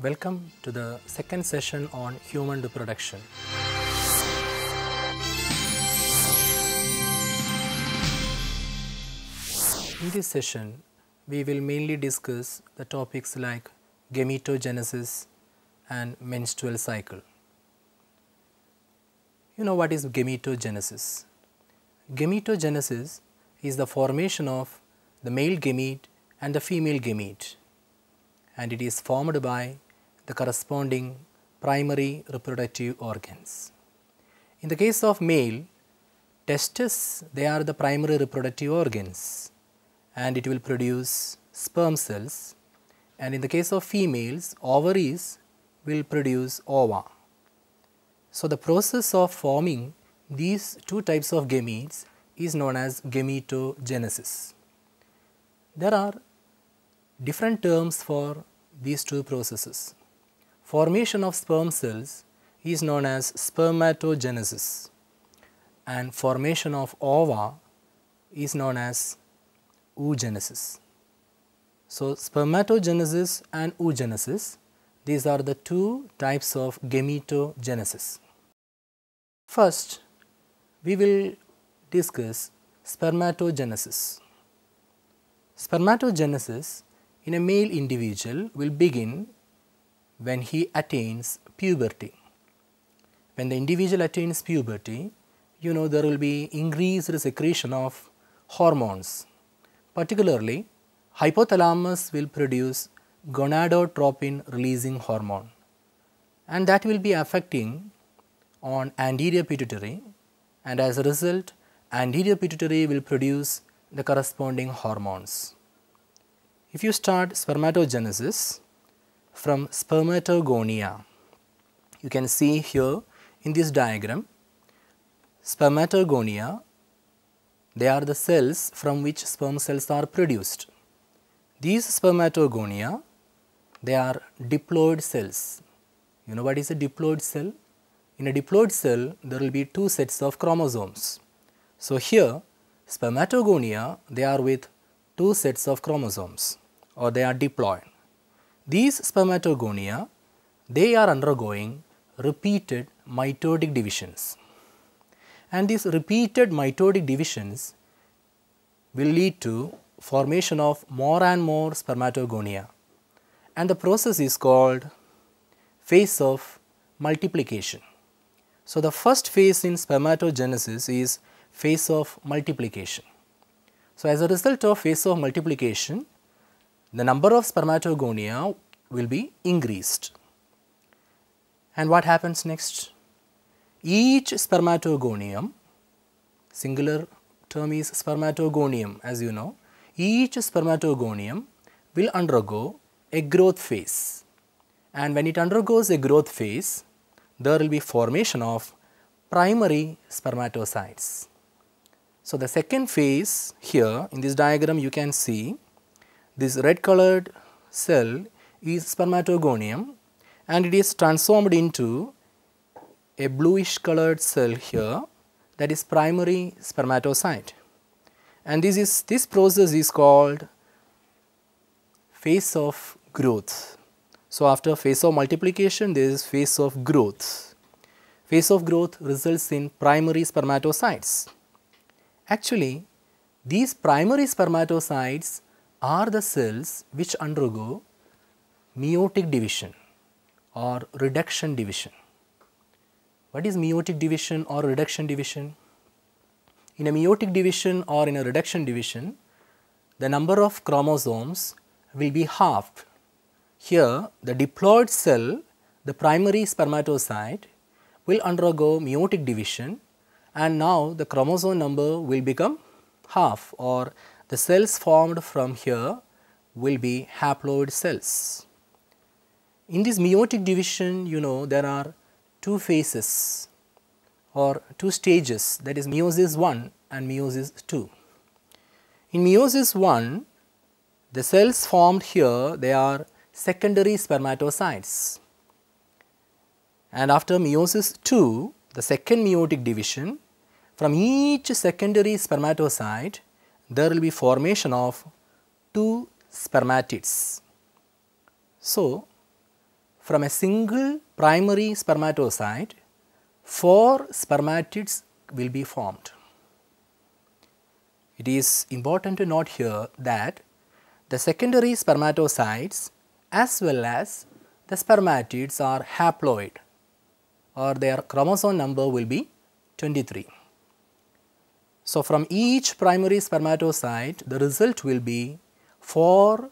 Welcome to the second session on human reproduction. In this session, we will mainly discuss the topics like gametogenesis and menstrual cycle. You know what is gametogenesis? Gametogenesis is the formation of the male gamete and the female gamete, and it is formed by the corresponding primary reproductive organs. In the case of male, testes, they are the primary reproductive organs and it will produce sperm cells, and in the case of females, ovaries will produce ova. So, the process of forming these two types of gametes is known as gametogenesis. There are different terms for these two processes. Formation of sperm cells is known as spermatogenesis, and formation of ova is known as oogenesis. So, spermatogenesis and oogenesis, these are the two types of gametogenesis. First, we will discuss spermatogenesis. Spermatogenesis in a male individual will begin when he attains puberty. When the individual attains puberty, there will be increased secretion of hormones. Particularly, hypothalamus will produce gonadotropin releasing hormone, and that will be affecting on anterior pituitary, and as a result, anterior pituitary will produce the corresponding hormones. If you start spermatogenesis from spermatogonia, you can see here in this diagram, spermatogonia, they are the cells from which sperm cells are produced. These spermatogonia, they are diploid cells. You know what is a diploid cell? In a diploid cell, there will be two sets of chromosomes. So, here spermatogonia, they are with two sets of chromosomes, or they are diploid. These spermatogonia, they are undergoing repeated mitotic divisions, and these repeated mitotic divisions will lead to formation of more and more spermatogonia, and the process is called phase of multiplication. So, the first phase in spermatogenesis is phase of multiplication. So, as a result of phase of multiplication, the number of spermatogonia will be increased. And what happens next? Each spermatogonium, singular term is spermatogonium, as you know, each spermatogonium will undergo a growth phase, and when it undergoes a growth phase, there will be formation of primary spermatocytes. So, the second phase here in this diagram, you can see this red colored cell is spermatogonium, and it is transformed into a bluish colored cell here, that is primary spermatocyte, and this process is called phase of growth. So, after phase of multiplication, there is phase of growth. Phase of growth results in primary spermatocytes. Actually, these primary spermatocytes are the cells which undergo meiotic division or reduction division. What is meiotic division or reduction division? In a meiotic division or in a reduction division, the number of chromosomes will be halved. Here, the diploid cell, the primary spermatocyte, will undergo meiotic division, and now the chromosome number will become half, or the cells formed from here will be haploid cells. In this meiotic division, there are two phases or two stages, that is meiosis 1 and meiosis 2. In meiosis 1, the cells formed here, they are secondary spermatocytes, and after meiosis 2, the second meiotic division, from each secondary spermatocyte, there will be formation of two spermatids. So, from a single primary spermatocyte, 4 spermatids will be formed. It is important to note here that the secondary spermatocytes as well as the spermatids are haploid, or their chromosome number will be 23. So, from each primary spermatocyte, the result will be 4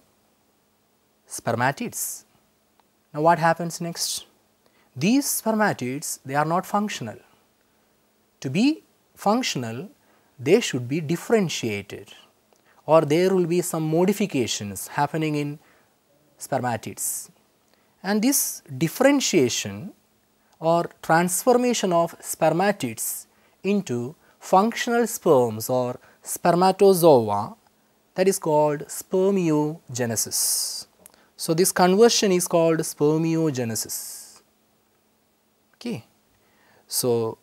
spermatids. Now, what happens next? These spermatids, they are not functional. To be functional, they should be differentiated, or there will be some modifications happening in spermatids. And this differentiation or transformation of spermatids into functional sperms or spermatozoa, that is called spermiogenesis. So, this conversion is called spermiogenesis. Okay. So,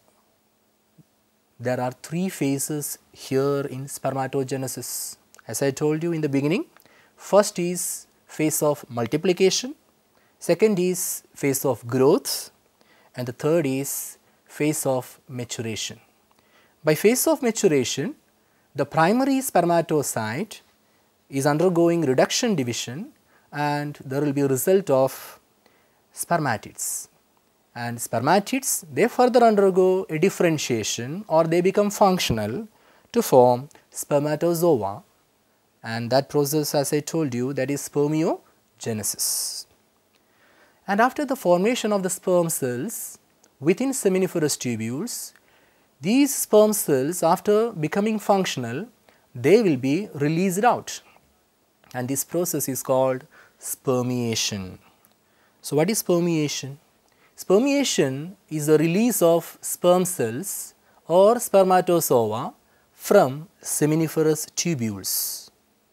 there are 3 phases here in spermatogenesis. As I told you in the beginning, first is phase of multiplication, second is phase of growth, and the third is phase of maturation. By phase of maturation, the primary spermatocyte is undergoing reduction division and there will be a result of spermatids. And spermatids, they further undergo a differentiation or they become functional to form spermatozoa, and that process, as I told you, that is spermiogenesis. And after the formation of the sperm cells within seminiferous tubules, these sperm cells, after becoming functional, they will be released out, and this process is called spermiation. So, what is spermiation? Spermiation is the release of sperm cells or spermatozoa from seminiferous tubules.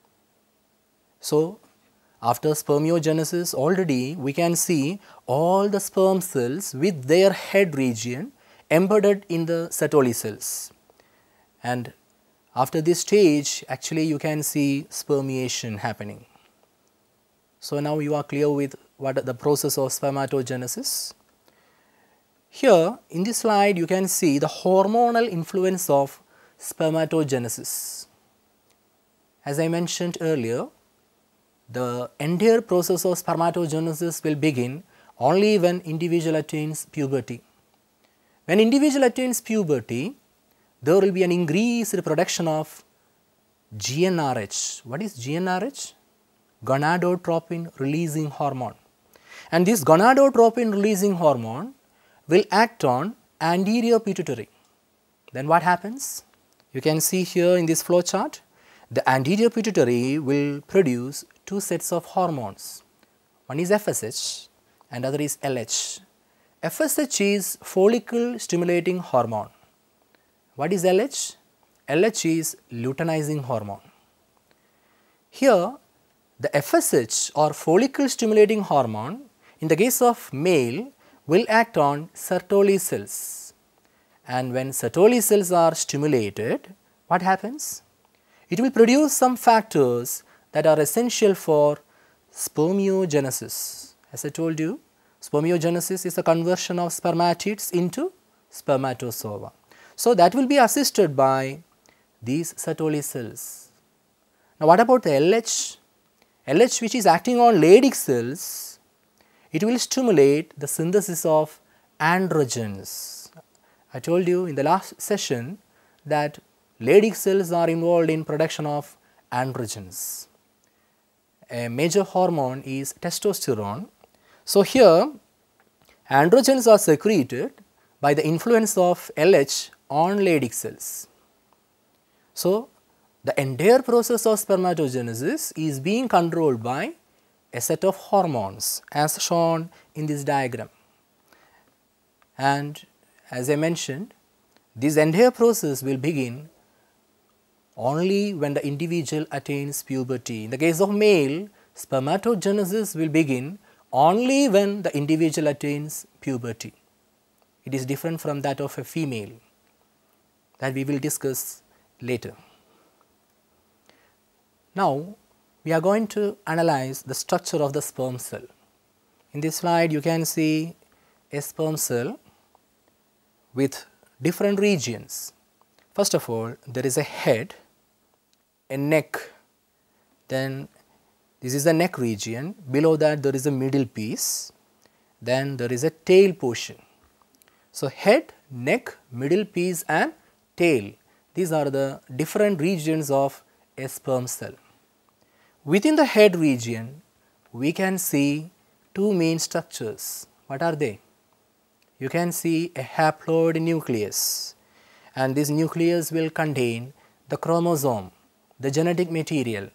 So, after spermiogenesis, already we can see all the sperm cells with their head region embedded in the Sertoli cells, and after this stage actually you can see spermiation happening. So, now you are clear with what the process of spermatogenesis. Here in this slide you can see the hormonal influence of spermatogenesis. As I mentioned earlier, the entire process of spermatogenesis will begin only when individual attains puberty. When individual attains puberty, there will be an increased production of GnRH. What is GnRH? Gonadotropin releasing hormone. And this gonadotropin releasing hormone will act on anterior pituitary. Then what happens? You can see here in this flow chart, the anterior pituitary will produce 2 sets of hormones. One is FSH and other is LH. FSH is follicle stimulating hormone. What is LH? LH is luteinizing hormone. Here the FSH or follicle stimulating hormone in the case of male will act on Sertoli cells, and when Sertoli cells are stimulated, what happens? It will produce some factors that are essential for spermiogenesis. As I told you, spermiogenesis is the conversion of spermatids into spermatozoa. So, that will be assisted by these Sertoli cells. Now, what about the LH? LH, which is acting on Leydig cells, it will stimulate the synthesis of androgens. I told you in the last session that Leydig cells are involved in production of androgens. A major hormone is testosterone. So, here androgens are secreted by the influence of LH on Leydig cells. So, the entire process of spermatogenesis is being controlled by a set of hormones as shown in this diagram. And as I mentioned, this entire process will begin only when the individual attains puberty. In the case of male, spermatogenesis will begin only when the individual attains puberty. It is different from that of a female, that we will discuss later. Now, we are going to analyze the structure of the sperm cell. In this slide you can see a sperm cell with different regions. First of all, there is a head, a neck, then this is the neck region, below that there is a middle piece, then there is a tail portion. So, head, neck, middle piece and tail, these are the different regions of a sperm cell. Within the head region, we can see two main structures. What are they? You can see a haploid nucleus, and this nucleus will contain the chromosome, the genetic material,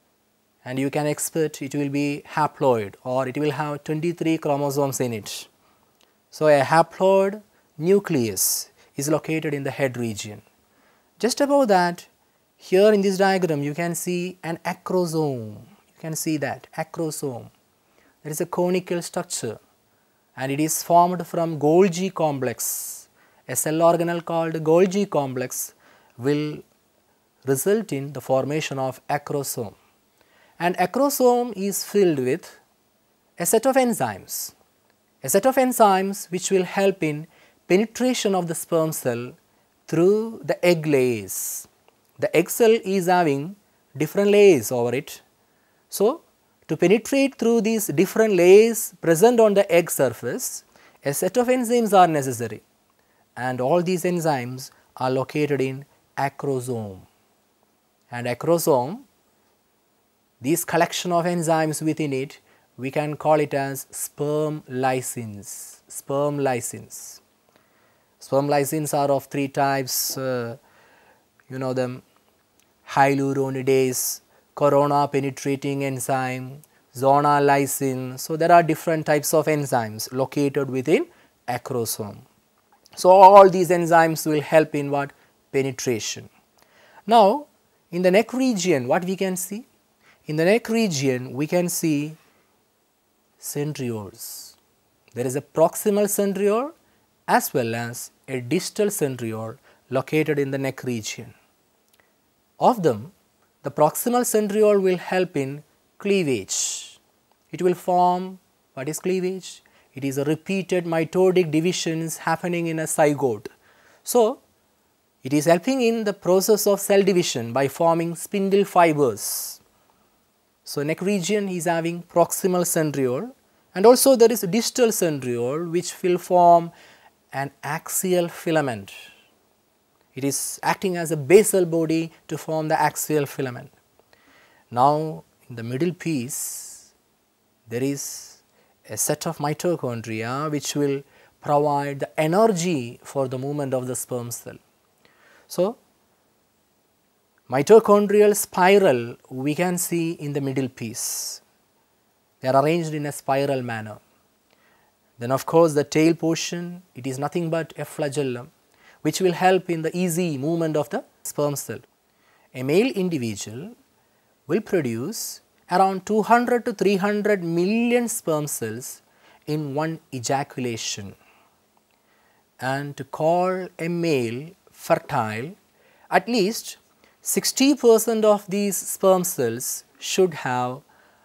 and you can expect it will be haploid or it will have 23 chromosomes in it. So, a haploid nucleus is located in the head region. Just above that, here in this diagram you can see an acrosome. You can see that acrosome. There is a conical structure and it is formed from Golgi complex. A cell organelle called Golgi complex will result in the formation of acrosome. And acrosome is filled with a set of enzymes. A set of enzymes which will help in penetration of the sperm cell through the egg layers. The egg cell is having different layers over it. So, to penetrate through these different layers present on the egg surface, a set of enzymes are necessary, and all these enzymes are located in acrosome. And acrosome, this collection of enzymes within it, we can call it as sperm lysins. Sperm lysins. Sperm lysins are of three types, you know them: hyaluronidase, corona penetrating enzyme, zona lysin. So, there are different types of enzymes located within acrosome. So, all these enzymes will help in what? Penetration. Now, in the neck region, what we can see? In the neck region, we can see centrioles. There is a proximal centriole as well as a distal centriole located in the neck region. Of them, the proximal centriole will help in cleavage. It will form, what is cleavage? It is a repeated mitotic divisions happening in a zygote. So, it is helping in the process of cell division by forming spindle fibers. So, neck region is having proximal centriole, and also there is a distal centriole which will form an axial filament. It is acting as a basal body to form the axial filament. Now, in the middle piece, there is a set of mitochondria which will provide the energy for the movement of the sperm cell. So, mitochondrial spiral we can see in the middle piece. They are arranged in a spiral manner. Then of course, the tail portion, it is nothing but a flagellum which will help in the easy movement of the sperm cell. A male individual will produce around 200 to 300 million sperm cells in one ejaculation. And to call a male fertile, at least 60% of these sperm cells should have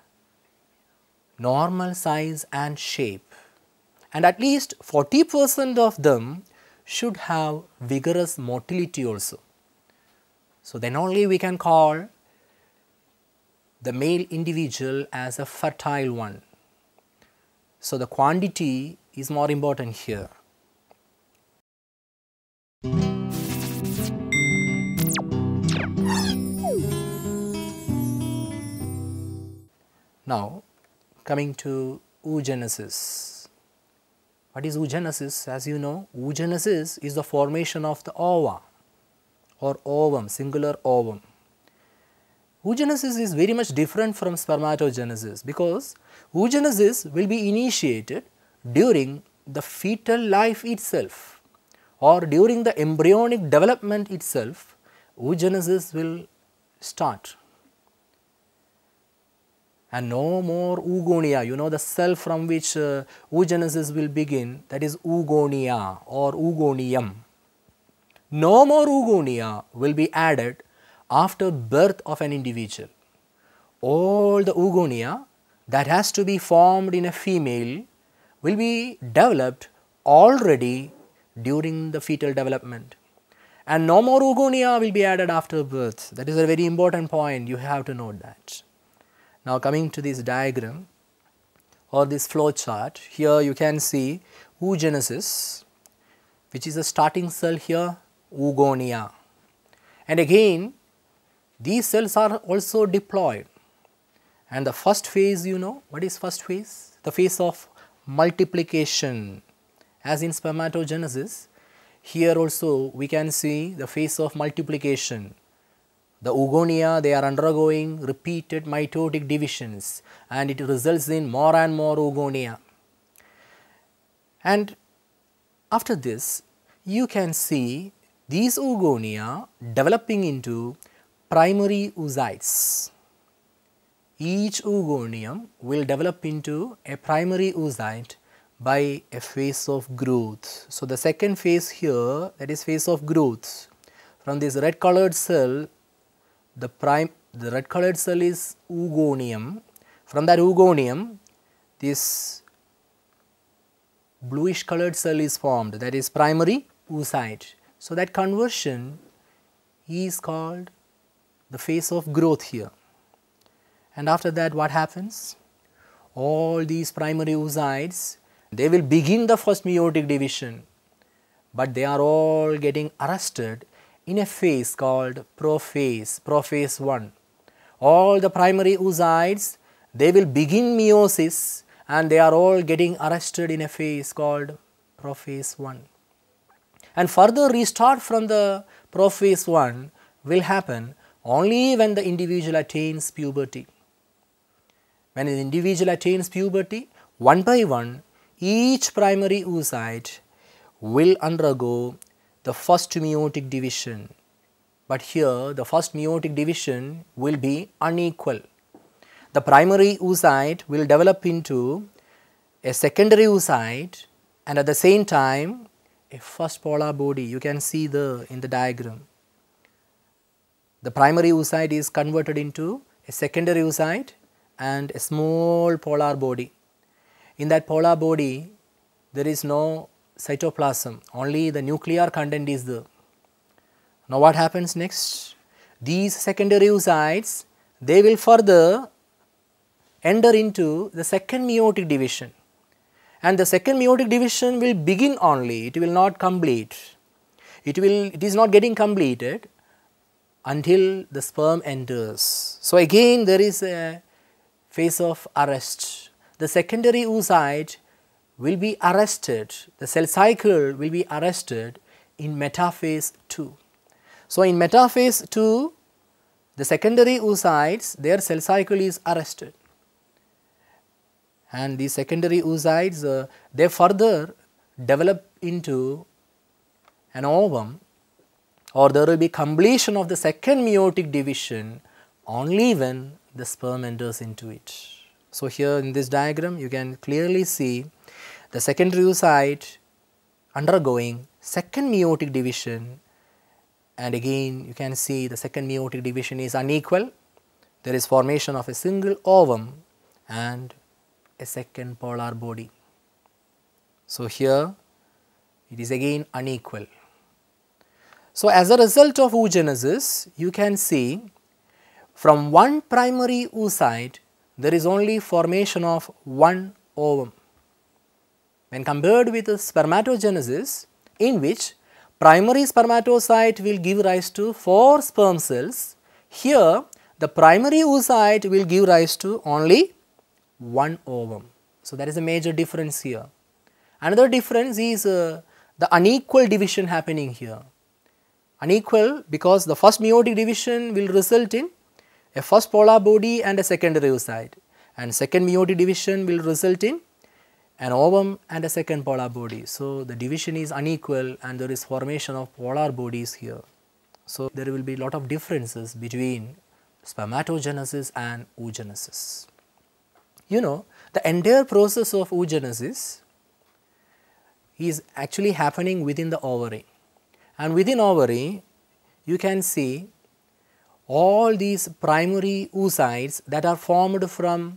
normal size and shape, and at least 40% of them should have vigorous motility also. So, then only we can call the male individual as a fertile one. So, the quantity is more important here. Now, coming to oogenesis. What is oogenesis? As you know, oogenesis is the formation of the ova or ovum, singular ovum. Oogenesis is very much different from spermatogenesis because oogenesis will be initiated during the fetal life itself or during the embryonic development itself. Oogenesis will start. And no more oogonia, you know the cell from which oogenesis will begin, that is oogonia or oogonium. No more oogonia will be added after birth of an individual. All the oogonia that has to be formed in a female will be developed already during the fetal development, and no more oogonia will be added after birth. That is a very important point, you have to note that. Now coming to this diagram or this flow chart, here you can see oogenesis, which is the starting cell here, oogonia, and again these cells are also diploid, and the first phase, you know what is first phase? The phase of multiplication. As in spermatogenesis, here also we can see the phase of multiplication. The oogonia, they are undergoing repeated mitotic divisions, and it results in more and more oogonia. And after this, you can see these oogonia developing into primary oocytes. Each oogonium will develop into a primary oocyte by a phase of growth. So, the second phase here, that is phase of growth. From this red colored cell, the red colored cell is oogonium. From that oogonium, this bluish colored cell is formed, that is primary oocyte. So, that conversion is called the phase of growth here. And after that, what happens? All these primary oocytes, they will begin the first meiotic division, but they are all getting arrested in a phase called prophase 1. All the primary oocytes, they will begin meiosis, and they are all getting arrested in a phase called prophase 1. And further restart from the prophase 1 will happen only when the individual attains puberty. When an individual attains puberty, one by one, each primary oocyte will undergo the first meiotic division, but here the first meiotic division will be unequal. The primary oocyte will develop into a secondary oocyte, and at the same time a first polar body. You can see in the diagram. The primary oocyte is converted into a secondary oocyte and a small polar body. In that polar body, there is no cytoplasm, only the nuclear content is there. Now what happens next? These secondary oocytes, they will further enter into the second meiotic division, and the second meiotic division will begin only, it will not complete. It is not getting completed until the sperm enters. So again there is a phase of arrest. The secondary oocyte will be arrested, the cell cycle will be arrested in metaphase 2. So in metaphase 2, the secondary oocytes, their cell cycle is arrested, and the secondary oocytes, they further develop into an ovum, or there will be completion of the second meiotic division only when the sperm enters into it. So here in this diagram you can clearly see the secondary oocyte undergoing second meiotic division, and again you can see the second meiotic division is unequal. There is formation of a single ovum and a second polar body. So here it is again unequal. So as a result of oogenesis, you can see from one primary oocyte there is only formation of one ovum. When compared with spermatogenesis, in which primary spermatocyte will give rise to 4 sperm cells, here the primary oocyte will give rise to only one ovum. So that is a major difference here. Another difference is the unequal division happening here. Unequal because the first meiotic division will result in a first polar body and a secondary oocyte, and second meiotic division will result in an ovum and a second polar body. So the division is unequal and there is formation of polar bodies here. So there will be lot of differences between spermatogenesis and oogenesis. You know, the entire process of oogenesis is actually happening within the ovary, and within ovary you can see all these primary oocytes that are formed from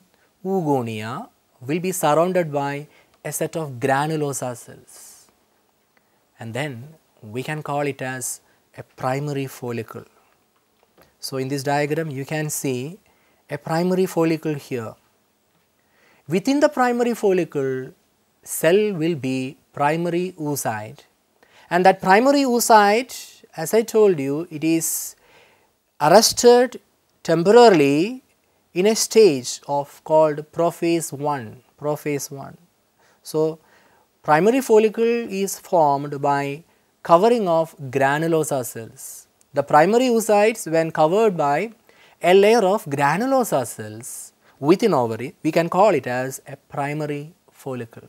oogonia will be surrounded by a set of granulosa cells, and then we can call it as a primary follicle. So, in this diagram you can see a primary follicle here. Within the primary follicle, cell will be primary oocyte, and that primary oocyte, as I told you, it is arrested temporarily in a stage of called prophase 1. So, primary follicle is formed by covering of granulosa cells. The primary oocytes, when covered by a layer of granulosa cells within ovary, we can call it as a primary follicle.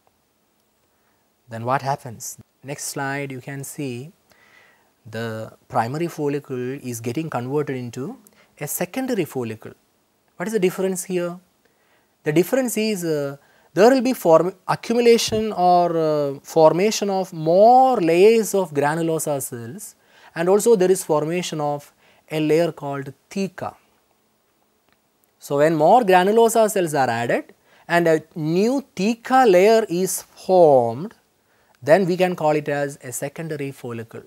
Then what happens? Next slide you can see the primary follicle is getting converted into a secondary follicle. What is the difference here? The difference is there will be accumulation or formation of more layers of granulosa cells, and also there is formation of a layer called theca. So, when more granulosa cells are added and a new theca layer is formed, then we can call it as a secondary follicle.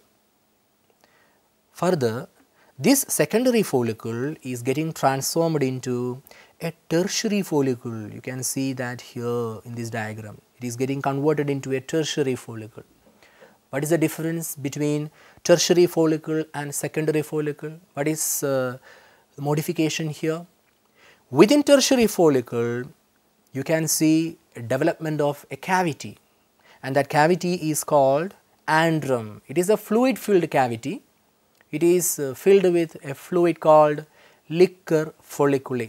Further, this secondary follicle is getting transformed into a tertiary follicle. You can see that here in this diagram, it is getting converted into a tertiary follicle. What is the difference between tertiary follicle and secondary follicle? What is the modification here? Within tertiary follicle, you can see a development of a cavity, and that cavity is called andrum. It is a fluid filled cavity. It is filled with a fluid called liquor folliculi.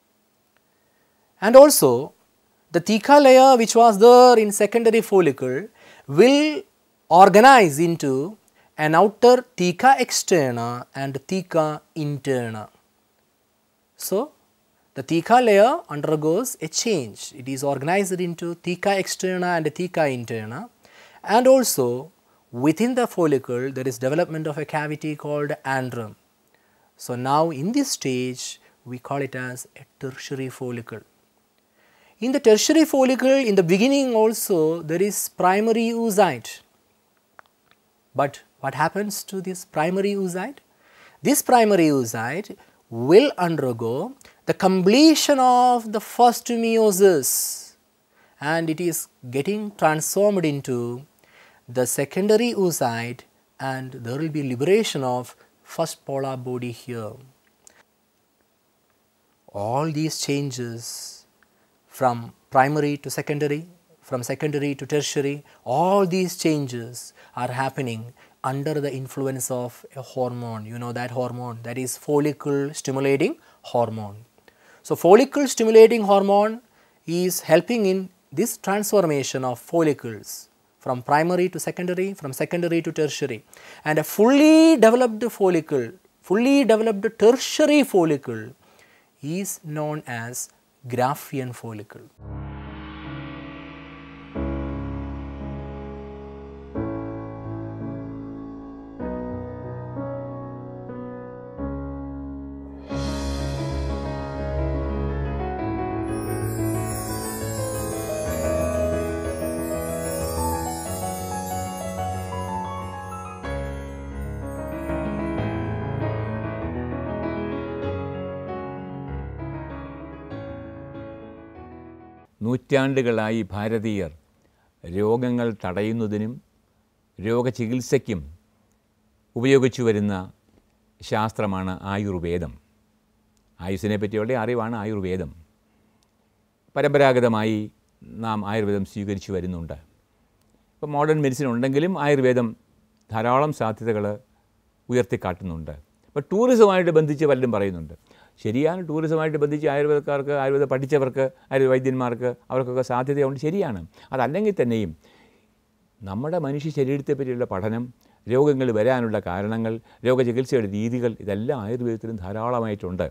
And also the theca layer which was there in secondary follicle will organize into an outer theca externa and theca interna. So, the theca layer undergoes a change. It is organized into theca externa and theca interna, and also within the follicle there is development of a cavity called andrum. So, now in this stage we call it as a tertiary follicle. In the tertiary follicle, in the beginning also there is primary oocyte. But what happens to this primary oocyte? This primary oocyte will undergo the completion of the first meiosis, and it is getting transformed into the secondary oocyte, and there will be liberation of first polar body here. All these changes from primary to secondary, from secondary to tertiary, all these changes are happening under the influence of a hormone. You know that hormone, that is follicle stimulating hormone. So, follicle stimulating hormone is helping in this transformation of follicles from primary to secondary, from secondary to tertiary, and a fully developed follicle, fully developed tertiary follicle is known as Graafian follicle. നൂറ്റാണ്ടുകളായി ഭാരതീയർ രോഗങ്ങൾ തടയുന്നതിനും രോഗചികിത്സയ്ക്കും ഉപയോഗിച്ചു വരുന്ന ശാസ്ത്രമാണ് ആയുർവേദം. ആയുസ്സിനെ പറ്റിയുള്ള അറിവാണ് ആയുർവേദം. പരമ്പരാഗതമായി നാം ആയുർവേദം സ്വീകരിച്ചു വരുന്നുണ്ട്. ഇപ്പോൾ മോഡേൺ മെഡിസിൻ ഉണ്ടെങ്കിലും ആയുർവേദം ധാരാളം സാധ്യതകൾ ഉയർത്തിക്കാട്ടുന്നുണ്ട്. ഇപ്പോൾ ടൂറിസവുമായിട്ട് ബന്ധിച്ച് പലരും പറയുന്നുണ്ട്. ശരിയാണ്, ടൂറിസമായിട്ട് ബന്ധിച്ച് ആയുർവേദക്കാർക്ക്, ആയുർവേദം പഠിച്ചവർക്ക്, വൈദ്യന്മാർക്ക് അവർക്കൊക്കെ സാധ്യതയുണ്ട്, ശരിയാണ്. അതല്ലെങ്കിൽ തന്നെയും നമ്മുടെ മനുഷ്യ ശരീരത്തെ പറ്റിയുള്ള പഠനം, രോഗങ്ങൾ വരാനുള്ള കാരണങ്ങൾ, രോഗചികിത്സയുടെ രീതികൾ, ഇതെല്ലാം ആയുർവേദത്തിലും ധാരാളമായിട്ടുണ്ട്.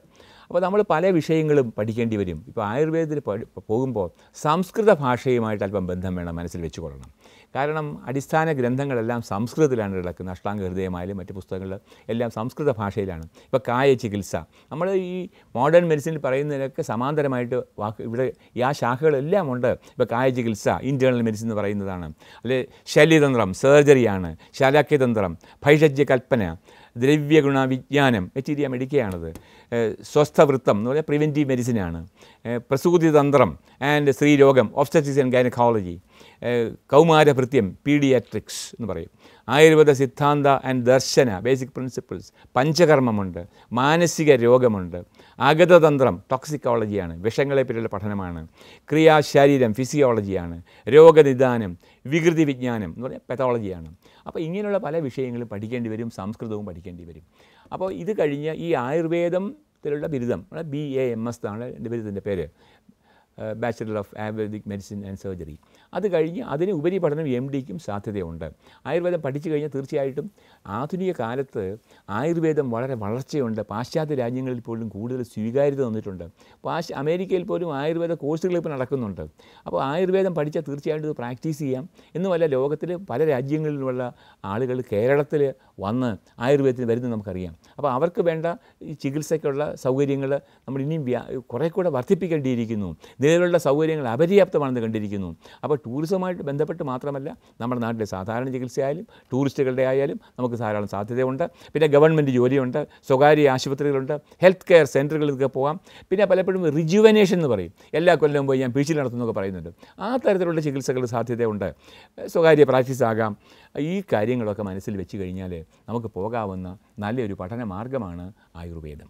അപ്പോൾ നമ്മൾ പല വിഷയങ്ങളും പഠിക്കേണ്ടി വരും. ഇപ്പോൾ ആയുർവേദത്തിൽ പോകുമ്പോൾ സംസ്കൃത ഭാഷയുമായിട്ട് അല്പം ബന്ധം വേണം മനസ്സിൽ വെച്ചുകൊള്ളണം. കാരണം അടിസ്ഥാന ഗ്രന്ഥങ്ങളെല്ലാം സംസ്കൃതത്തിലാണ് കിടക്കുന്നത്. അഷ്ടാംഗ ഹൃദയമായാലും മറ്റ് പുസ്തകങ്ങൾ എല്ലാം സംസ്കൃത ഭാഷയിലാണ്. ഇപ്പോൾ കായ ചികിത്സ നമ്മൾ ഈ മോഡേൺ മെഡിസിനിൽ പറയുന്നതിനൊക്കെ സമാന്തരമായിട്ട് ഇവിടെ ആ ശാഖകളെല്ലാം ഉണ്ട്. ഇപ്പോൾ കായ ചികിത്സ ഇൻറ്റേർണൽ മെഡിസിൻ എന്ന് പറയുന്നതാണ്. അല്ലെ ശല്യതന്ത്രം സർജറിയാണ്, ശാലാക്യതന്ത്രം, ഭൈഷജ്യ കൽപ്പന, ദ്രവ്യഗുണ വിജ്ഞാനം, എച്ചിരിയ മെഡിക്കയാണത്. സ്വസ്ഥവൃത്തം എന്ന് പറഞ്ഞാൽ പ്രിവെൻറ്റീവ് മെഡിസിനാണ്. പ്രസൂതിതന്ത്രം ആൻഡ് സ്ത്രീരോഗം, ഒബ്സ്റ്ററ്റിക്സ് ആൻഡ് ഗൈനക്കോളജി. കൗമാരഭൃത്യം, പീഡിയാട്രിക്സ് എന്ന് പറയും. ആയുർവേദ സിദ്ധാന്ത ആൻഡ് ദർശന, ബേസിക് പ്രിൻസിപ്പിൾസ്. പഞ്ചകർമ്മമുണ്ട്, മാനസിക രോഗമുണ്ട്. ആഗതതന്ത്രം ടോക്സിക്കോളജിയാണ്, വിഷങ്ങളെ പറ്റിയുള്ള പഠനമാണ്. ക്രിയാശാരീരം ഫിസിയോളജിയാണ്. രോഗനിദാനം വികൃതി വിജ്ഞാനം എന്ന് പറഞ്ഞാൽ പെത്തോളജിയാണ്. അപ്പോൾ ഇങ്ങനെയുള്ള പല വിഷയങ്ങളും പഠിക്കേണ്ടി വരും, സംസ്കൃതവും പഠിക്കേണ്ടി വരും. അപ്പോൾ ഇത് കഴിഞ്ഞ് ഈ ആയുർവേദത്തിലുള്ള ബിരുദം BAMS എന്നാണ് എൻ്റെ ബിരുദത്തിൻ്റെ പേര്, bachelor of Ayurvedic medicine and surgery. അത് കഴിഞ്ഞ് അതിന് ഉപരിപഠനം MDക്കും സാധ്യതയുണ്ട്. ആയുർവേദം പഠിച്ചു കഴിഞ്ഞാൽ തീർച്ചയായിട്ടും ആധുനിക കാലത്ത് ആയുർവേദം വളരെ വളർച്ചയുണ്ട്. പാശ്ചാത്യ രാജ്യങ്ങളിൽ പോലും കൂടുതൽ സ്വീകാര്യത വന്നിട്ടുണ്ട്. അമേരിക്കയിൽ പോലും ആയുർവേദ കോഴ്സുകൾ ഇപ്പോൾ നടക്കുന്നുണ്ട്. അപ്പോൾ ആയുർവേദം പഠിച്ചാൽ തീർച്ചയായിട്ടും ഇത് പ്രാക്ടീസ് ചെയ്യാം. എന്നുമല്ല, ലോകത്തിൽ പല രാജ്യങ്ങളിലുമുള്ള ആളുകൾ കേരളത്തിൽ വന്ന് ആയുർവേദത്തിന് വരുന്നത് നമുക്കറിയാം. അപ്പോൾ അവർക്ക് വേണ്ട ഈ ചികിത്സയ്ക്കുള്ള സൗകര്യങ്ങൾ നമ്മൾ ഇനിയും കുറേ കൂടെ വർദ്ധിപ്പിക്കേണ്ടിയിരിക്കുന്നു. നിലവിലുള്ള സൗകര്യങ്ങൾ അപര്യാപ്തമാണെന്ന് കണ്ടിരിക്കുന്നു. അപ്പോൾ ടൂറിസവുമായിട്ട് ബന്ധപ്പെട്ട് മാത്രമല്ല, നമ്മുടെ നാട്ടിലെ സാധാരണ ചികിത്സയായാലും ടൂറിസ്റ്റുകളുടെ ആയാലും നമുക്ക് ധാരാളം സാധ്യതയുണ്ട്. പിന്നെ ഗവൺമെൻറ് ജോലിയുണ്ട്, സ്വകാര്യ ആശുപത്രികളുണ്ട്, ഹെൽത്ത് കെയർ സെൻറ്ററുകളിലൊക്കെ പോകാം. പിന്നെ പലപ്പോഴും റിജുവനേഷൻ എന്ന് പറയും, എല്ലാ കൊല്ലവും പോയി ഞാൻ പിഴിച്ചിൽ നടത്തുന്നൊക്കെ പറയുന്നുണ്ട്. ആ തരത്തിലുള്ള ചികിത്സകൾ സാധ്യതയുണ്ട്. സ്വകാര്യ പ്രാക്ടീസ് ആകാം. ഈ കാര്യങ്ങളൊക്കെ മനസ്സിൽ വെച്ച് കഴിഞ്ഞാൽ നമുക്ക് പോകാവുന്ന നല്ലൊരു പഠന മാർഗമാണ് ആയുർവേദം.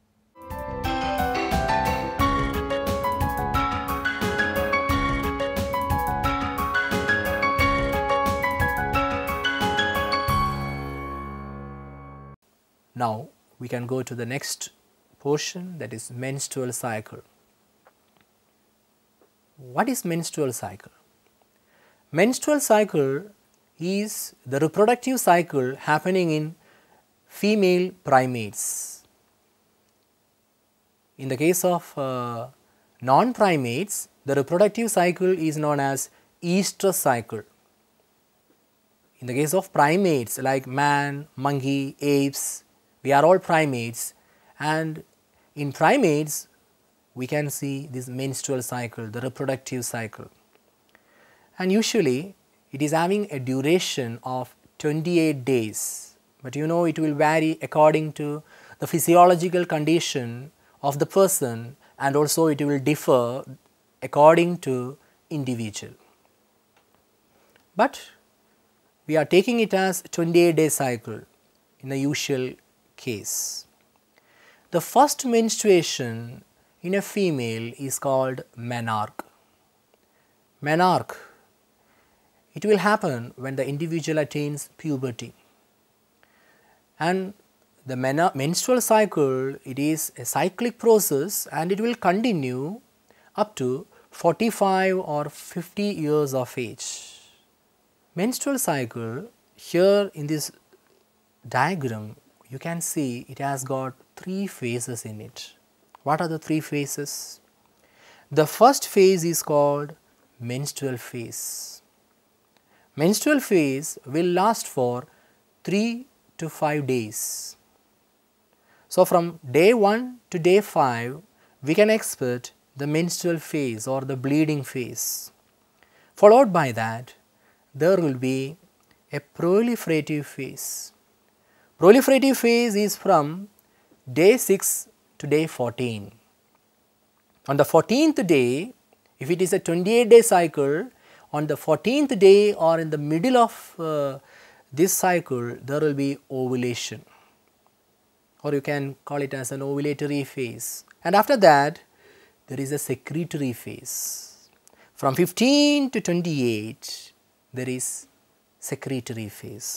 Now we can go to the next portion, that is menstrual cycle. What is menstrual cycle? Menstrual cycle is the reproductive cycle happening in female primates. In the case of non-primates, the reproductive cycle is known as estrous cycle. In the case of primates like man, monkey, apes, we are all primates, and in primates we can see this menstrual cycle, the reproductive cycle, and usually it is having a duration of 28 days, but you know it will vary according to the physiological condition of the person, and also it will differ according to individual. But we are taking it as 28-day cycle in the usual case. The first menstruation in a female is called menarche. Menarche, it will happen when the individual attains puberty, and the menstrual cycle, it is a cyclic process and it will continue up to 45 or 50 years of age. Menstrual cycle, here in this diagram you can see it has got 3 phases in it. What are the 3 phases? The first phase is called menstrual phase. Menstrual phase will last for 3 to 5 days. So from day 1 to day 5 we can expect the menstrual phase or the bleeding phase. Followed by that there will be a proliferative phase. Proliferative phase is from day 6 to day 14. On the 14th day, if it is a 28-day cycle, on the 14th day or in the middle of this cycle, there will be ovulation, or you can call it as an ovulatory phase, and after that there is a secretory phase. From 15 to 28 there is secretory phase.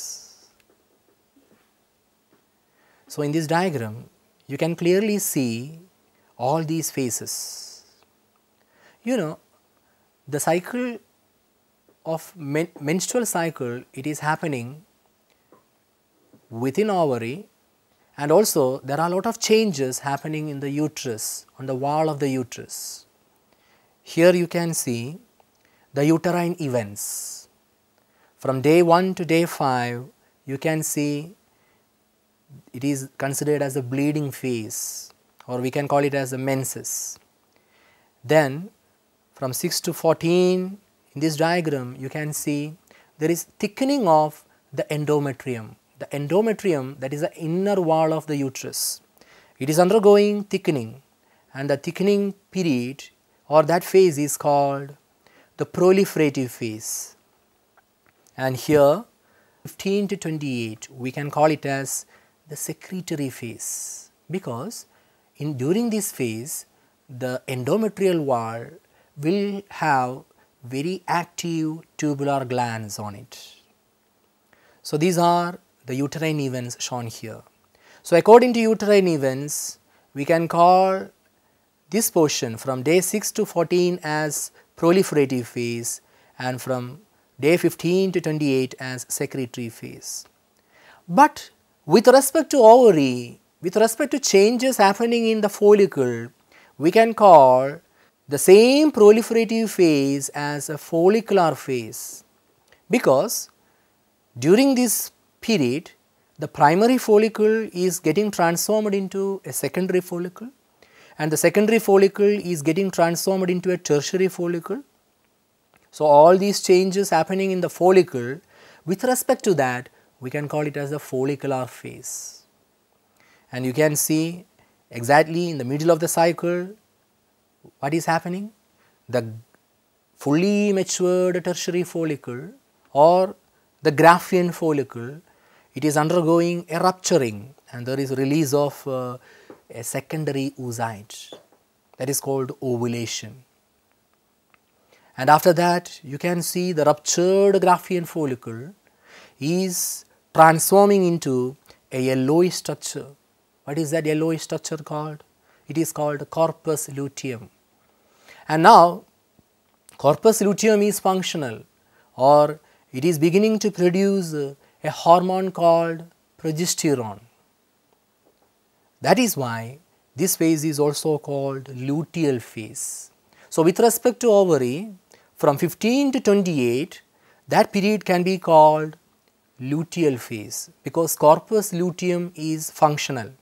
So in this diagram you can clearly see all these phases. You know, the cycle of menstrual cycle, it is happening within ovary, and also there are a lot of changes happening in the uterus, on the wall of the uterus. Here you can see the uterine events. From day 1 to day 5, you can see it is considered as a bleeding phase, or we can call it as a menses. Then from 6 to 14, in this diagram you can see there is thickening of the endometrium. The endometrium, that is the inner wall of the uterus, it is undergoing thickening, and the thickening period or that phase is called the proliferative phase. And here 15 to 28, we can call it as the secretory phase, because during this phase the endometrial wall will have very active tubular glands on it. So these are the uterine events shown here. So according to uterine events, we can call this portion from day 6 to 14 as proliferative phase, and from day 15 to 28 as secretory phase. But with respect to ovary, with respect to changes happening in the follicle, we can call the same proliferative phase as a follicular phase, because during this period the primary follicle is getting transformed into a secondary follicle, and the secondary follicle is getting transformed into a tertiary follicle. So all these changes happening in the follicle, with respect to that we can call it as the follicular phase. And you can see exactly in the middle of the cycle what is happening. The fully matured tertiary follicle or the Graafian follicle, it is undergoing a rupturing, and there is release of a secondary oocyte, that is called ovulation. And after that you can see the ruptured Graafian follicle is transforming into a yellowish structure. What is that yellowish structure called? It is called corpus luteum. And now corpus luteum is functional, or it is beginning to produce a hormone called progesterone. That is why this phase is also called luteal phase. So with respect to ovary, from 15 to 28, that period can be called luteal phase, because corpus luteum is functional.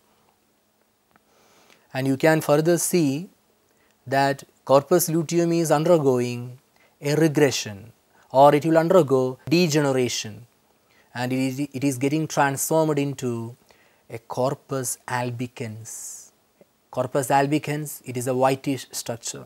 And you can further see that corpus luteum is undergoing a regression, or it will undergo degeneration, and it is getting transformed into a corpus albicans. Corpus albicans, it is a whitish structure.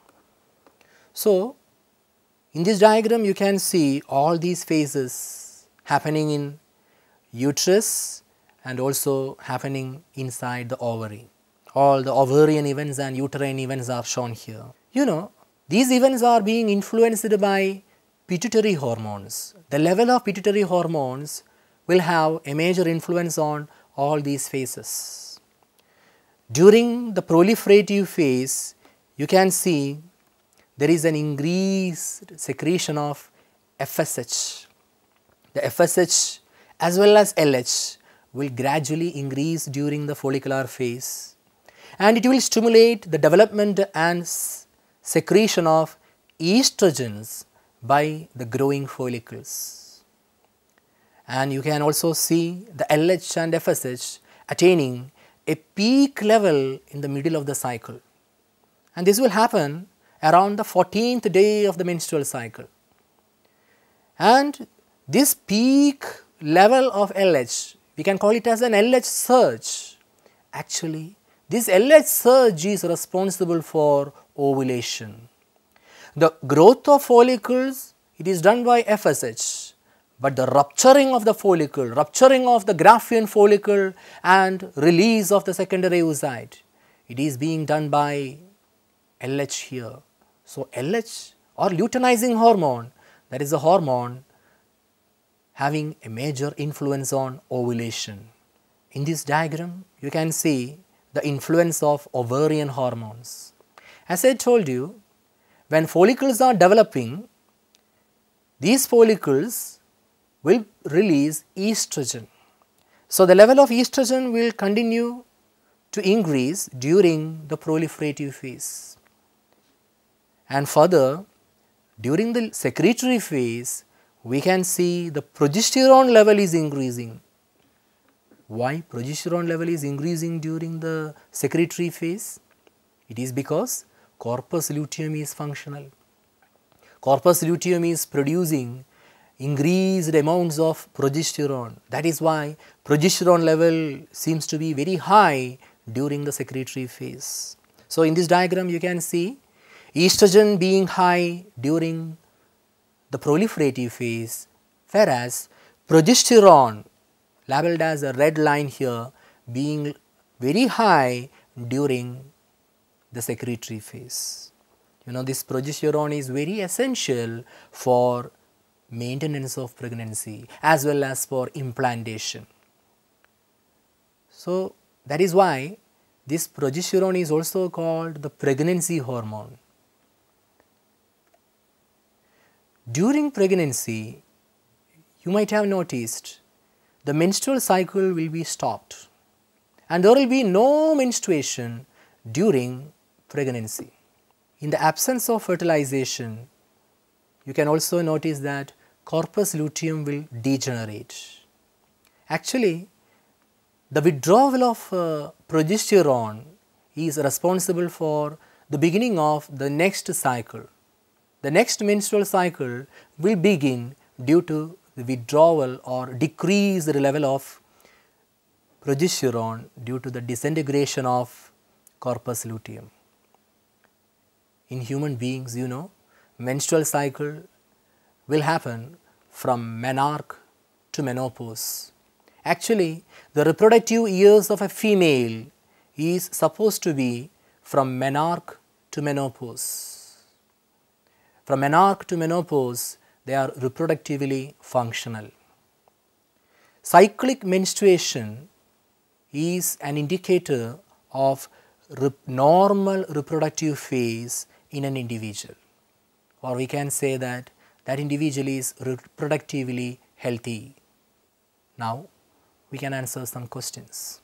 So in this diagram you can see all these phases happening in uterus and also happening inside the ovary. All the ovarian events and uterine events are shown here. You know, these events are being influenced by pituitary hormones. The level of pituitary hormones will have a major influence on all these phases. During the proliferative phase, you can see there is an increased secretion of FSH. The FSH as well as LH will gradually increase during the follicular phase, and it will stimulate the development and secretion of estrogens by the growing follicles. And you can also see the LH and FSH attaining a peak level in the middle of the cycle, and this will happen around the 14th day of the menstrual cycle. And this peak level of LH, we can call it as an LH surge. Actually, this LH surge is responsible for ovulation. The growth of follicles, it is done by FSH, but the rupturing of the follicle, rupturing of the Graafian follicle and release of the secondary oocyte, it is being done by LH here. So LH or luteinizing hormone, that is a hormone having a major influence on ovulation. In this diagram, you can see the influence of ovarian hormones. As I told you, when follicles are developing, these follicles will release estrogen. So, the level of estrogen will continue to increase during the proliferative phase, and further during the secretory phase we can see the progesterone level is increasing. Why progesterone level is increasing during the secretory phase? It is because corpus luteum is functional. Corpus luteum is producing increased amounts of progesterone. That is why progesterone level seems to be very high during the secretory phase. So, in this diagram you can see estrogen being high during the proliferative phase, whereas progesterone labeled as a red line here being very high during the secretory phase. You know, this progesterone is very essential for maintenance of pregnancy as well as for implantation. So, that is why this progesterone is also called the pregnancy hormone. During pregnancy, you might have noticed the menstrual cycle will be stopped and there will be no menstruation during pregnancy. In the absence of fertilization, you can also notice that corpus luteum will degenerate. Actually, the withdrawal of progesterone is responsible for the beginning of the next cycle. The next menstrual cycle will begin due to the withdrawal or decreased level of progesterone due to the disintegration of corpus luteum. In human beings, you know, menstrual cycle will happen from menarche to menopause. Actually, the reproductive years of a female is supposed to be from menarche to menopause. From menarche to menopause, they are reproductively functional. Cyclic menstruation is an indicator of normal reproductive phase in an individual, or we can say that that individual is reproductively healthy. Now, we can answer some questions.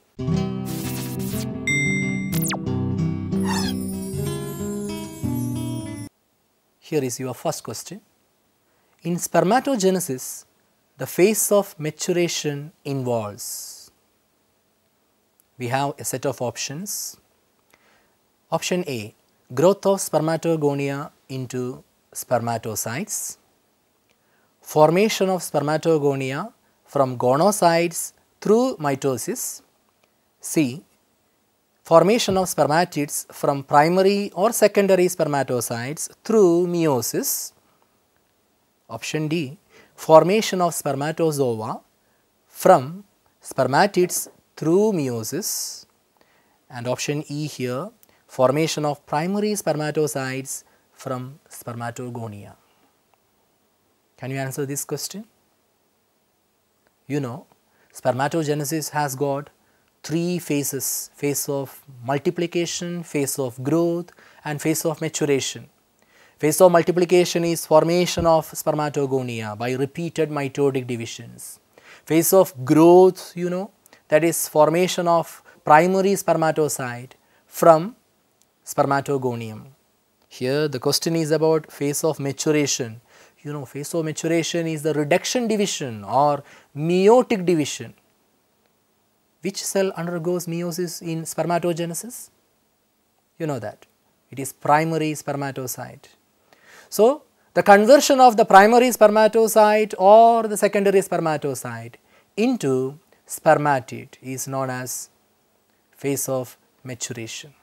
Here is your first question. In spermatogenesis, the phase of maturation involves. We have a set of options. Option A, growth of spermatogonia into spermatocytes, formation of spermatogonia from gonocytes through mitosis. C, formation of spermatids from primary or secondary spermatocytes through meiosis. Option D, formation of spermatozoa from spermatids through meiosis. And option E here, formation of primary spermatocytes from spermatogonia. Can you answer this question? You know, spermatogenesis has got three phases: phase of multiplication, phase of growth and phase of maturation. Phase of multiplication is formation of spermatogonia by repeated mitotic divisions. Phase of growth, you know, that is formation of primary spermatocyte from spermatogonium. Here the question is about phase of maturation. You know, phase of maturation is the reduction division or meiotic division. Which cell undergoes meiosis in spermatogenesis? You know that. It is primary spermatocyte. So, the conversion of the primary spermatocyte or the secondary spermatocyte into spermatid is known as phase of maturation.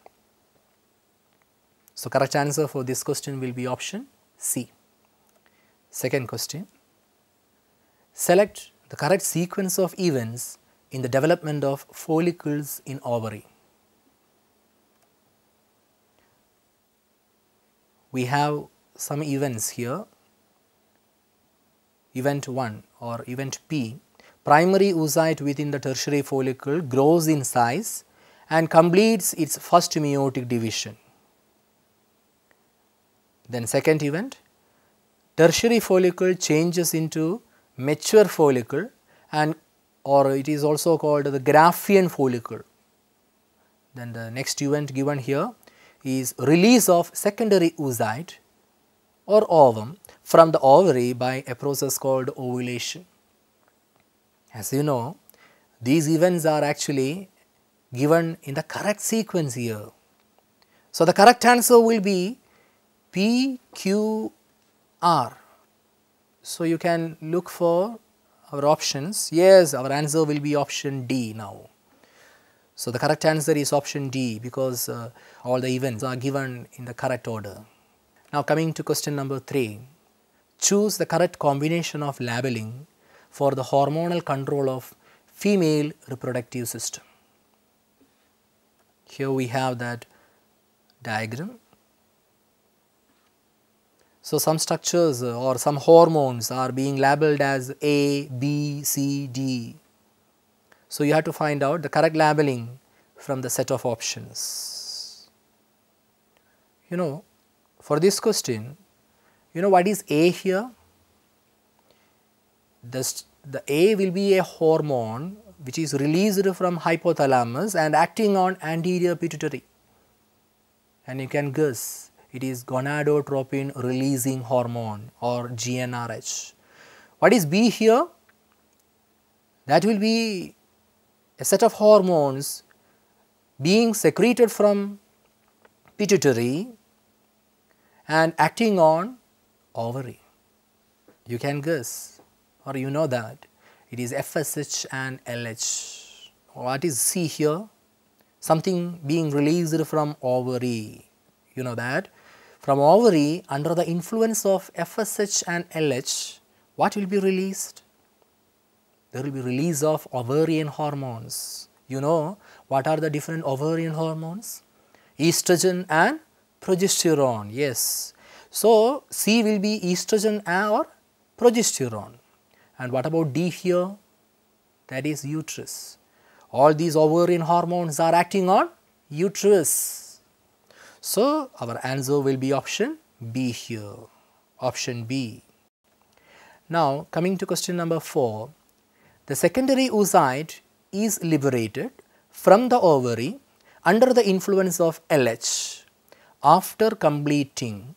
So, correct answer for this question will be option C. Second question, select the correct sequence of events in the development of follicles in ovary. We have some events here. Event 1 or event P, primary oocyte within the tertiary follicle grows in size and completes its first meiotic division. Then second event, tertiary follicle changes into mature follicle and or it is also called the Graafian follicle. Then the next event given here is release of secondary oocyte or ovum from the ovary by a process called ovulation. As you know, these events are actually given in the correct sequence here. So, the correct answer will be P, Q, R. So, you can look for our options. Yes, our answer will be option D now. So, the correct answer is option D because all the events are given in the correct order. Now, coming to question number 3, choose the correct combination of labeling for the hormonal control of female reproductive system. Here we have that diagram. So, some structures or some hormones are being labeled as A, B, C, D. So, you have to find out the correct labeling from the set of options. You know, for this question, you know what is A here? The A will be a hormone which is released from hypothalamus and acting on anterior pituitary, and you can guess it is gonadotropin releasing hormone or GnRH. What is B here? That will be a set of hormones being secreted from pituitary and acting on ovary. You can guess, or you know that it is FSH and LH. What is C here? Something being released from ovary. You know that from ovary, under the influence of FSH and LH, what will be released? There will be release of ovarian hormones. You know what are the different ovarian hormones? Estrogen and progesterone. Yes. So, C will be estrogen or progesterone. And what about D here? That is uterus. All these ovarian hormones are acting on uterus. So, our answer will be option B here, option B. Now, coming to question number 4, the secondary oocyte is liberated from the ovary under the influence of LH after completing.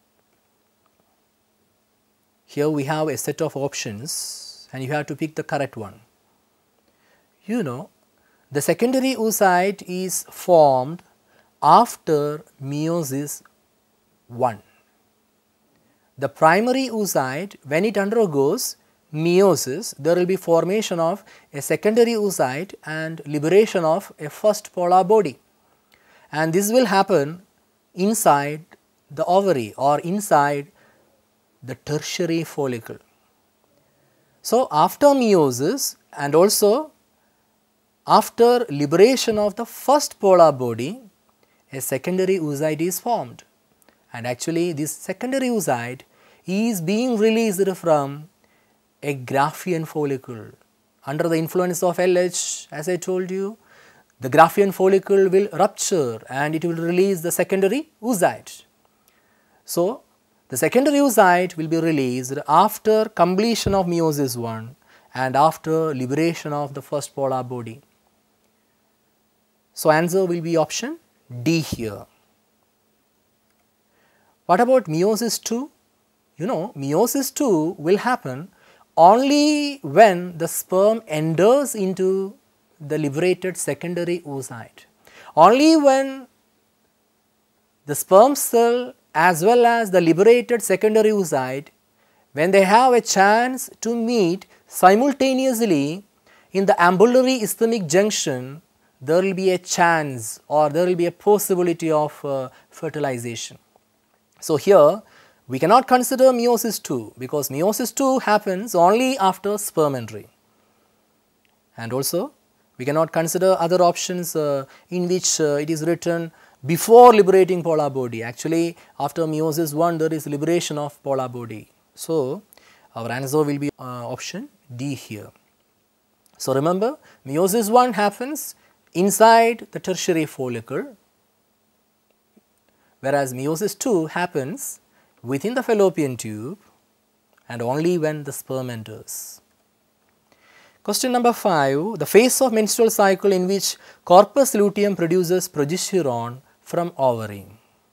Here we have a set of options and you have to pick the correct one. You know, the secondary oocyte is formed after meiosis 1. The primary oocyte, when it undergoes meiosis, there will be formation of a secondary oocyte and liberation of a first polar body, and this will happen inside the ovary or inside the tertiary follicle. So, after meiosis and also after liberation of the first polar body, a secondary oocyte is formed, and actually this secondary oocyte is being released from a Graafian follicle. Under the influence of LH, as I told you, the Graafian follicle will rupture and it will release the secondary oocyte. So, the secondary oocyte will be released after completion of meiosis 1 and after liberation of the first polar body. So, answer will be option D here. What about meiosis 2? You know, meiosis 2 will happen only when the sperm enters into the liberated secondary oocyte. Only when the sperm cell as well as the liberated secondary oocyte, when they have a chance to meet simultaneously in the ambulatory isthmic junction, there will be a chance or there will be a possibility of fertilization. So, here we cannot consider meiosis 2 because meiosis 2 happens only after sperm entry, and also we cannot consider other options in which it is written before liberating polar body. Actually, after meiosis 1 there is liberation of polar body. So, our answer will be option D here. So, remember, meiosis 1 happens inside the tertiary follicle, whereas meiosis 2 happens within the fallopian tube and only when the sperm enters. Question number 5, the phase of menstrual cycle in which corpus luteum produces progesterone from ovary.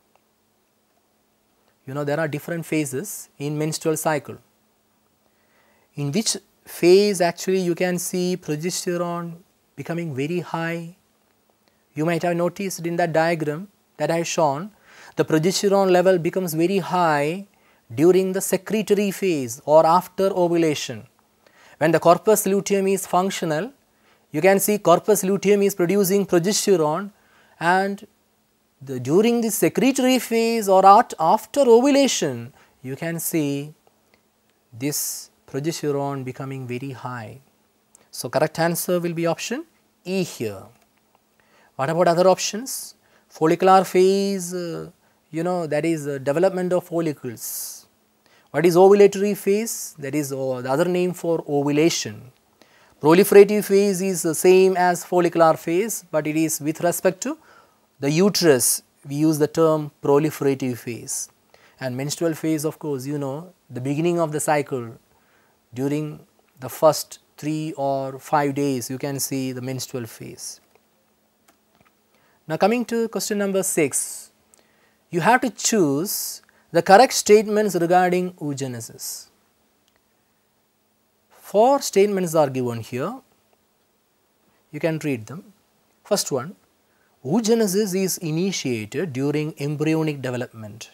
You know, there are different phases in menstrual cycle. In which phase actually you can see progesterone becoming very high. You might have noticed in that diagram that I have shown, the progesterone level becomes very high during the secretory phase or after ovulation. When the corpus luteum is functional, you can see corpus luteum is producing progesterone, and during the secretory phase or after ovulation, you can see this progesterone becoming very high. So, correct answer will be option E here. What about other options? Follicular phase, that is development of follicles. What is ovulatory phase? That is the other name for ovulation. Proliferative phase is the same as follicular phase, but it is with respect to the uterus. We use the term proliferative phase. And menstrual phase, of course, the beginning of the cycle, during the first 3 or 5 days, you can see the menstrual phase. Now, coming to question number 6, you have to choose the correct statements regarding oogenesis. 4 statements are given here. You can read them. First one, oogenesis is initiated during embryonic development.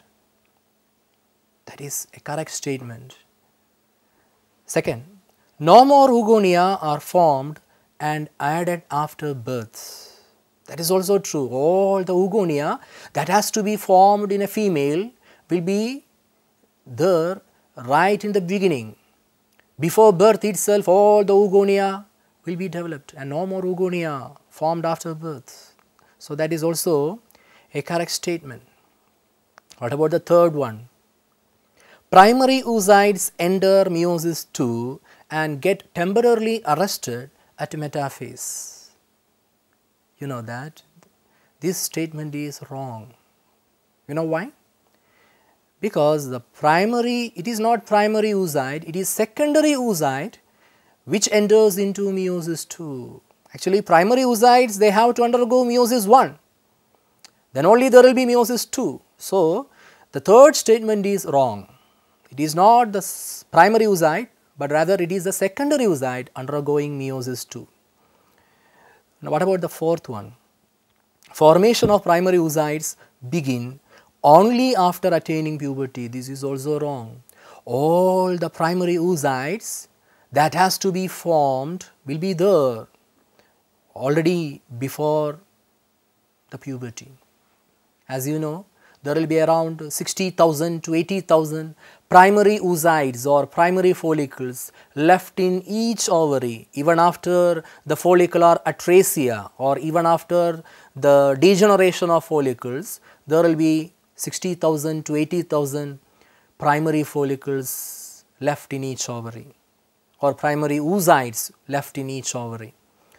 That is a correct statement. Second, no more oogonia are formed and added after birth. That is also true. All the oogonia that has to be formed in a female will be there right in the beginning. Before birth itself, all the oogonia will be developed and no more oogonia formed after birth. So, that is also a correct statement. What about the third one? Primary oocytes enter meiosis II and get temporarily arrested at metaphase. You know that this statement is wrong. You know why? Because it is not primary oocyte, it is secondary oocyte which enters into meiosis II. Actually, primary oocytes, they have to undergo meiosis I, then only there will be meiosis II. So, the third statement is wrong. It is not the primary oocyte, but rather it is the secondary oocyte undergoing meiosis II. Now, what about the fourth one? Formation of primary oocytes begin only after attaining puberty. This is also wrong. All the primary oocytes that has to be formed will be there already before the puberty. As you know, there will be around 60,000 to 80,000 primary oocytes or primary follicles left in each ovary even after the follicular atresia or even after the degeneration of follicles. There will be 60,000 to 80,000 primary follicles left in each ovary or primary oocytes left in each ovary.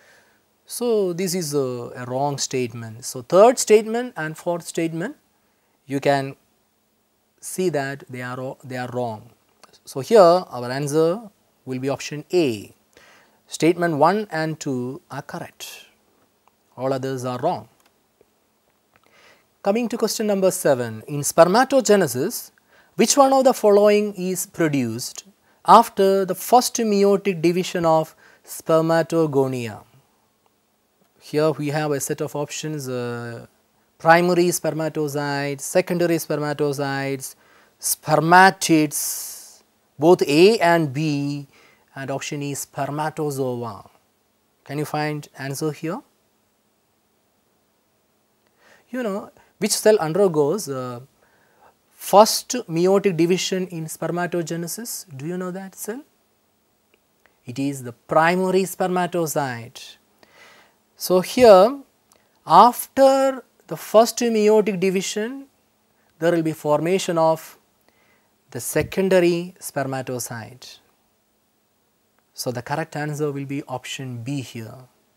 So, this is a wrong statement. So, third statement and fourth statement, you can see that they are wrong. So, here our answer will be option A. Statement 1 and 2 are correct, all others are wrong. Coming to question number 7, in spermatogenesis, which one of the following is produced after the first meiotic division of spermatogonia? Here we have a set of options, primary spermatocytes, secondary spermatocytes, spermatids, both A and B, and option E spermatozoa. Can you find answer here? You know, which cell undergoes first meiotic division in spermatogenesis? Do you know that cell? It is the primary spermatocyte. So, here after the first meiotic division, there will be formation of the secondary spermatocyte. So, the correct answer will be option B here.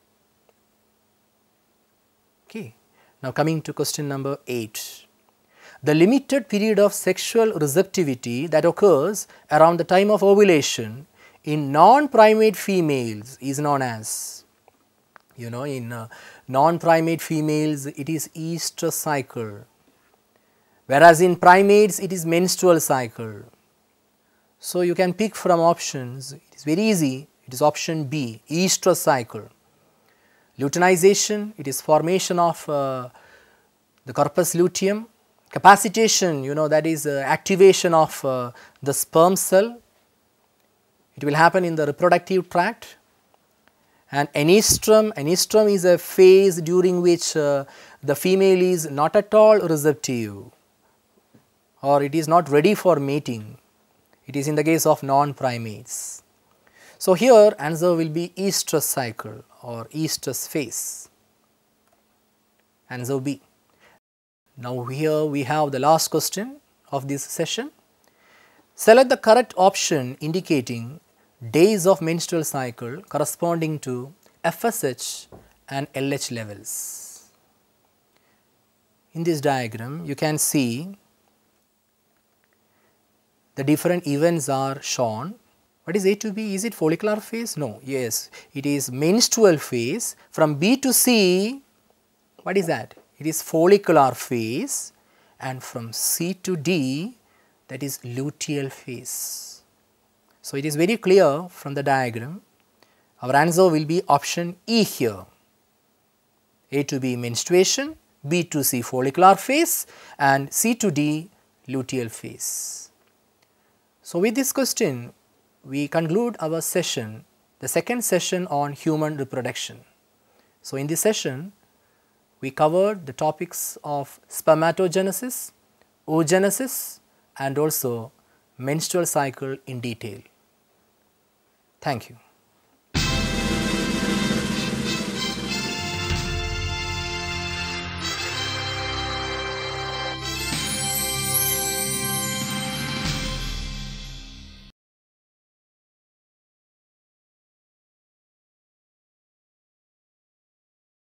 Okay. Now, coming to question number 8. The limited period of sexual receptivity that occurs around the time of ovulation in non-primate females is known as, in non-primate females it is estrous cycle, whereas in primates it is menstrual cycle. So, you can pick from options, it is very easy, it is option B, estrous cycle. Luteinization, it is formation of the corpus luteum. Capacitation, that is activation of the sperm cell, it will happen in the reproductive tract. And anistrum is a phase during which the female is not at all receptive, or it is not ready for mating. It is in the case of non-primates. So, here answer will be estrous cycle or estrous phase, answer B. Now, here we have the last question of this session. Select the correct option indicating days of menstrual cycle corresponding to FSH and LH levels. In this diagram, you can see the different events are shown. What is A to B? Is it follicular phase? No, yes, it is menstrual phase. From B to C, what is that? It is follicular phase, and from C to D, that is luteal phase. So, it is very clear from the diagram, our answer will be option E here. A to B menstruation, B to C follicular phase, and C to D luteal phase. So, with this question, we conclude our session, the second session on human reproduction. So, in this session, we covered the topics of spermatogenesis, oogenesis, and also menstrual cycle in detail. Thank you.